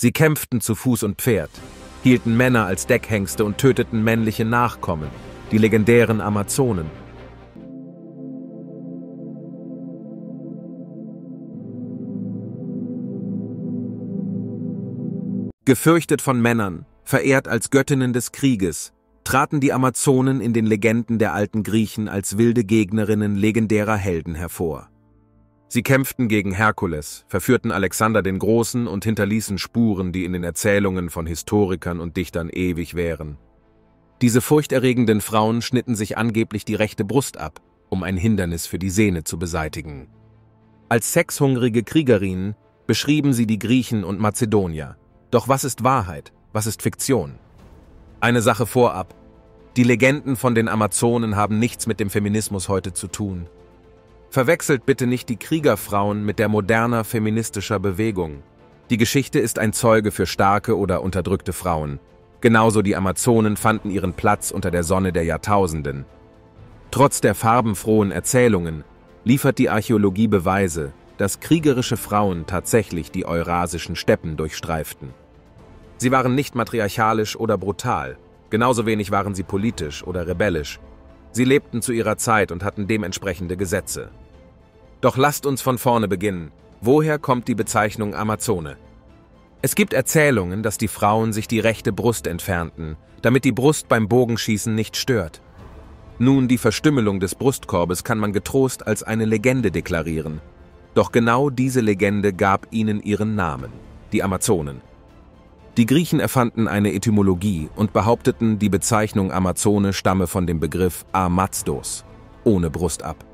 Sie kämpften zu Fuß und Pferd, hielten Männer als Deckhengste und töteten männliche Nachkommen, die legendären Amazonen. Gefürchtet von Männern, verehrt als Göttinnen des Krieges, traten die Amazonen in den Legenden der alten Griechen als wilde Gegnerinnen legendärer Helden hervor. Sie kämpften gegen Herkules, verführten Alexander den Großen und hinterließen Spuren, die in den Erzählungen von Historikern und Dichtern ewig wären. Diese furchterregenden Frauen schnitten sich angeblich die rechte Brust ab, um ein Hindernis für die Sehne zu beseitigen. Als sexhungrige Kriegerinnen beschrieben sie die Griechen und Mazedonier. Doch was ist Wahrheit? Was ist Fiktion? Eine Sache vorab. Die Legenden von den Amazonen haben nichts mit dem Feminismus heute zu tun. Verwechselt bitte nicht die Kriegerfrauen mit der moderner feministischer Bewegung. Die Geschichte ist ein Zeuge für starke oder unterdrückte Frauen. Genauso die Amazonen fanden ihren Platz unter der Sonne der Jahrtausenden. Trotz der farbenfrohen Erzählungen liefert die Archäologie Beweise, dass kriegerische Frauen tatsächlich die eurasischen Steppen durchstreiften. Sie waren nicht matriarchalisch oder brutal, genauso wenig waren sie politisch oder rebellisch. Sie lebten zu ihrer Zeit und hatten dementsprechende Gesetze. Doch lasst uns von vorne beginnen. Woher kommt die Bezeichnung Amazone? Es gibt Erzählungen, dass die Frauen sich die rechte Brust entfernten, damit die Brust beim Bogenschießen nicht stört. Nun, die Verstümmelung des Brustkorbes kann man getrost als eine Legende deklarieren. Doch genau diese Legende gab ihnen ihren Namen, die Amazonen. Die Griechen erfanden eine Etymologie und behaupteten, die Bezeichnung Amazone stamme von dem Begriff Amazdos, ohne Brust ab.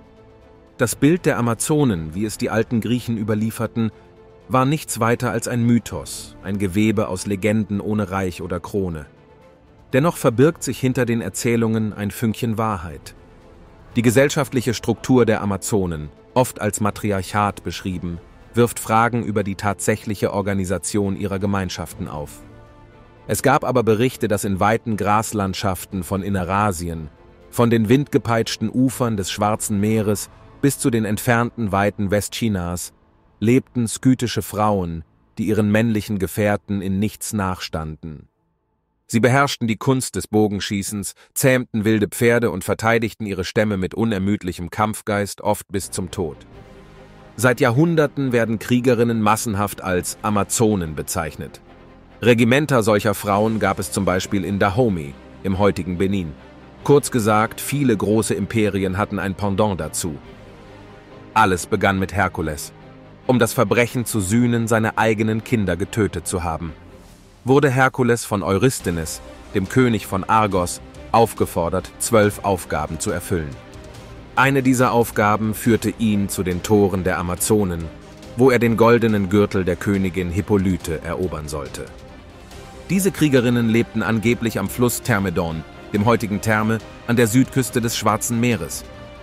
Das Bild der Amazonen, wie es die alten Griechen überlieferten, war nichts weiter als ein Mythos, ein Gewebe aus Legenden ohne Reich oder Krone. Dennoch verbirgt sich hinter den Erzählungen ein Fünkchen Wahrheit. Die gesellschaftliche Struktur der Amazonen, oft als Matriarchat beschrieben, wirft Fragen über die tatsächliche Organisation ihrer Gemeinschaften auf. Es gab aber Berichte, dass in weiten Graslandschaften von Innerasien, von den windgepeitschten Ufern des Schwarzen Meeres bis zu den entfernten Weiten Westchinas, lebten skythische Frauen, die ihren männlichen Gefährten in nichts nachstanden. Sie beherrschten die Kunst des Bogenschießens, zähmten wilde Pferde und verteidigten ihre Stämme mit unermüdlichem Kampfgeist, oft bis zum Tod. Seit Jahrhunderten werden Kriegerinnen massenhaft als Amazonen bezeichnet. Regimenter solcher Frauen gab es zum Beispiel in Dahomey, im heutigen Benin. Kurz gesagt, viele große Imperien hatten ein Pendant dazu. Alles begann mit Herkules. Um das Verbrechen zu sühnen, seine eigenen Kinder getötet zu haben, wurde Herkules von Eurysthenes, dem König von Argos, aufgefordert, 12 Aufgaben zu erfüllen. Eine dieser Aufgaben führte ihn zu den Toren der Amazonen, wo er den goldenen Gürtel der Königin Hippolyte erobern sollte. Diese Kriegerinnen lebten angeblich am Fluss Thermedon, dem heutigen Therme, an der Südküste des Schwarzen Meeres.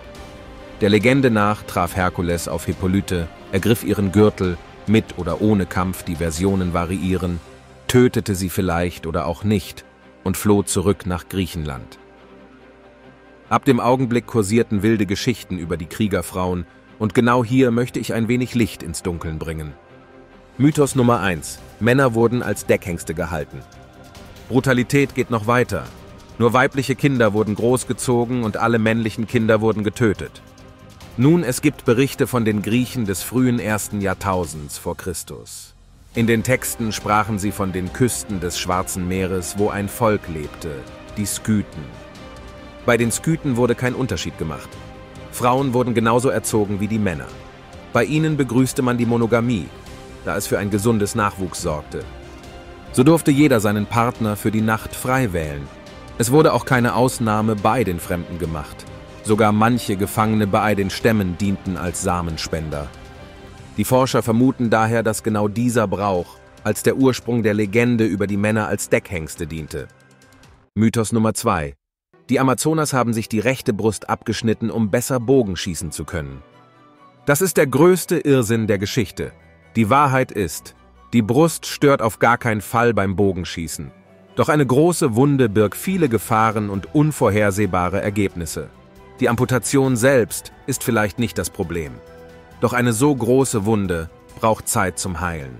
Der Legende nach traf Herkules auf Hippolyte, ergriff ihren Gürtel, mit oder ohne Kampf, die Versionen variieren, tötete sie vielleicht oder auch nicht und floh zurück nach Griechenland. Ab dem Augenblick kursierten wilde Geschichten über die Kriegerfrauen und genau hier möchte ich ein wenig Licht ins Dunkeln bringen. Mythos Nummer 1. Männer wurden als Deckhengste gehalten. Brutalität geht noch weiter. Nur weibliche Kinder wurden großgezogen und alle männlichen Kinder wurden getötet. Nun, es gibt Berichte von den Griechen des frühen 1. Jahrtausends vor Christus. In den Texten sprachen sie von den Küsten des Schwarzen Meeres, wo ein Volk lebte, die Skythen. Bei den Skythen wurde kein Unterschied gemacht. Frauen wurden genauso erzogen wie die Männer. Bei ihnen begrüßte man die Monogamie, da es für ein gesundes Nachwuchs sorgte. So durfte jeder seinen Partner für die Nacht frei wählen. Es wurde auch keine Ausnahme bei den Fremden gemacht. Sogar manche Gefangene bei den Stämmen dienten als Samenspender. Die Forscher vermuten daher, dass genau dieser Brauch als der Ursprung der Legende über die Männer als Deckhengste diente. Mythos Nummer 2. Die Amazonas haben sich die rechte Brust abgeschnitten, um besser Bogen schießen zu können. Das ist der größte Irrsinn der Geschichte. Die Wahrheit ist, die Brust stört auf gar keinen Fall beim Bogenschießen. Doch eine große Wunde birgt viele Gefahren und unvorhersehbare Ergebnisse. Die Amputation selbst ist vielleicht nicht das Problem. Doch eine so große Wunde braucht Zeit zum Heilen.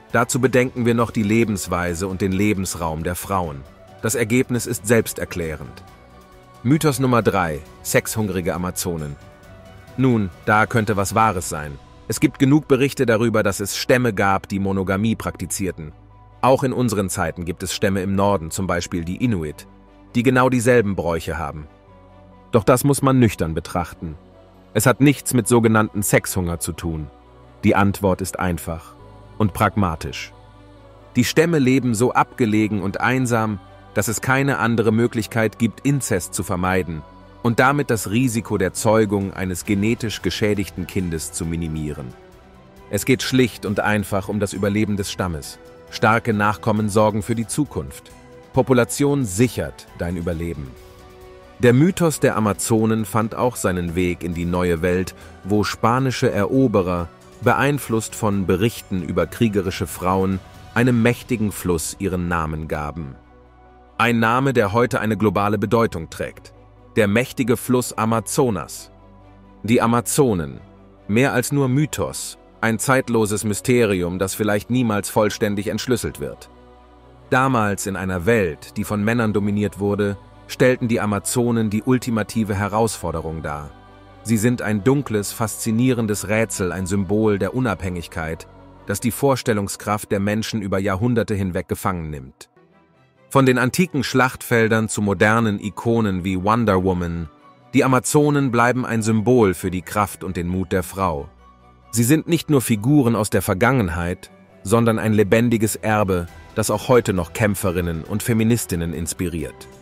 Dazu bedenken wir noch die Lebensweise und den Lebensraum der Frauen. Das Ergebnis ist selbsterklärend. Mythos Nummer 3: Sexhungrige Amazonen. Nun, da könnte was Wahres sein. Es gibt genug Berichte darüber, dass es Stämme gab, die Monogamie praktizierten. Auch in unseren Zeiten gibt es Stämme im Norden, zum Beispiel die Inuit, die genau dieselben Bräuche haben. Doch das muss man nüchtern betrachten. Es hat nichts mit sogenannten Sexhunger zu tun. Die Antwort ist einfach und pragmatisch. Die Stämme leben so abgelegen und einsam, dass es keine andere Möglichkeit gibt, Inzest zu vermeiden und damit das Risiko der Zeugung eines genetisch geschädigten Kindes zu minimieren. Es geht schlicht und einfach um das Überleben des Stammes. Starke Nachkommen sorgen für die Zukunft. Population sichert dein Überleben. Der Mythos der Amazonen fand auch seinen Weg in die neue Welt, wo spanische Eroberer, beeinflusst von Berichten über kriegerische Frauen, einem mächtigen Fluss ihren Namen gaben. Ein Name, der heute eine globale Bedeutung trägt. Der mächtige Fluss Amazonas. Die Amazonen. Mehr als nur Mythos. Ein zeitloses Mysterium, das vielleicht niemals vollständig entschlüsselt wird. Damals in einer Welt, die von Männern dominiert wurde, stellten die Amazonen die ultimative Herausforderung dar. Sie sind ein dunkles, faszinierendes Rätsel, ein Symbol der Unabhängigkeit, das die Vorstellungskraft der Menschen über Jahrhunderte hinweg gefangen nimmt. Von den antiken Schlachtfeldern zu modernen Ikonen wie Wonder Woman, die Amazonen bleiben ein Symbol für die Kraft und den Mut der Frau. Sie sind nicht nur Figuren aus der Vergangenheit, sondern ein lebendiges Erbe, das auch heute noch Kämpferinnen und Feministinnen inspiriert.